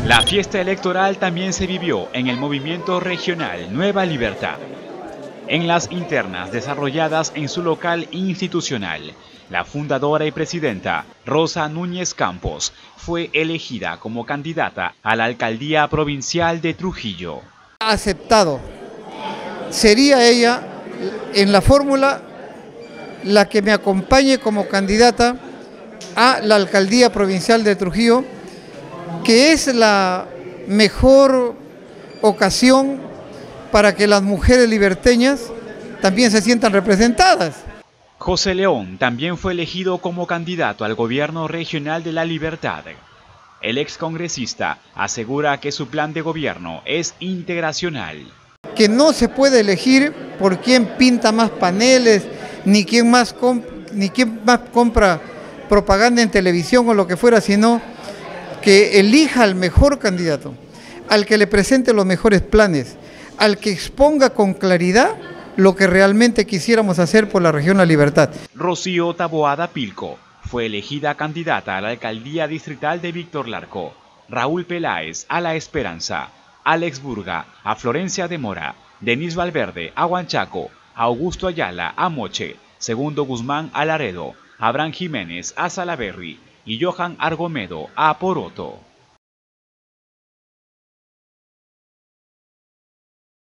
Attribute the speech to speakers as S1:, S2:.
S1: La fiesta electoral también se vivió en el movimiento regional Nueva Libertad. En las internas desarrolladas en su local institucional, la fundadora y presidenta Rosa Núñez Campos fue elegida como candidata a la alcaldía provincial de Trujillo.
S2: Aceptado. Sería ella en la fórmula la que me acompañe como candidata a la alcaldía provincial de Trujillo, que es la mejor ocasión para que las mujeres liberteñas también se sientan representadas.
S1: José León también fue elegido como candidato al gobierno regional de La Libertad. El excongresista asegura que su plan de gobierno es integracional.
S2: Que no se puede elegir por quién pinta más paneles, ni quién más compra propaganda en televisión o lo que fuera, sino que elija al mejor candidato, al que le presente los mejores planes, al que exponga con claridad lo que realmente quisiéramos hacer por la región La Libertad.
S1: Rocío Taboada Pilco fue elegida candidata a la alcaldía distrital de Víctor Larco, Raúl Peláez a La Esperanza, Alex Burga a Florencia de Mora, Denis Valverde a Huanchaco, Augusto Ayala a Moche, Segundo Guzmán a Laredo, Abraham Jiménez a Salaberry y Johan Argomedo a Poroto.